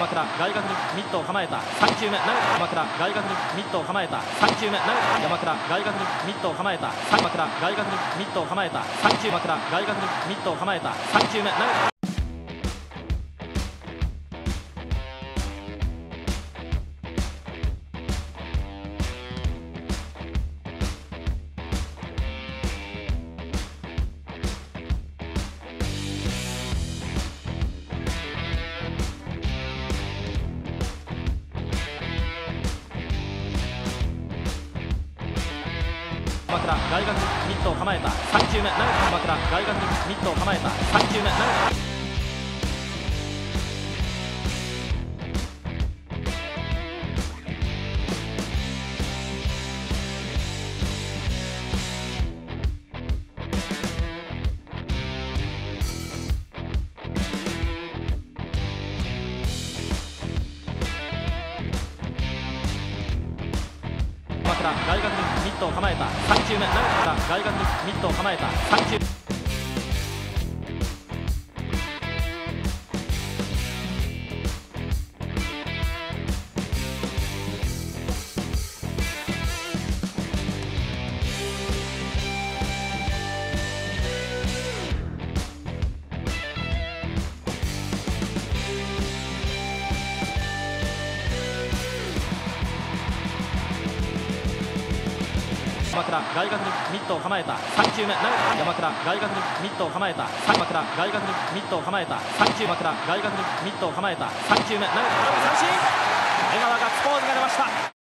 鎌倉外角にミットを構えた3球目投げた鎌倉外角にミットを構えた3球目投げた山倉外角にミットを構えた鎌倉外角にミットを構えた3球鎌倉外角にミットを構えた3球目投げた鎌倉外角にミットを構えた3球目投げた鎌倉外角にミットを構えた3球目投げた鎌倉外角にミットを構えた3球目投げた外角にミットを構えた3球鎌倉外角にミットを構えた3球目投げた山倉外角にミットを構えた鎌倉外角にミットを構えた3球鎌倉外角にミットを構えた3球目投げた三振。江川ガッツポーズが出ました。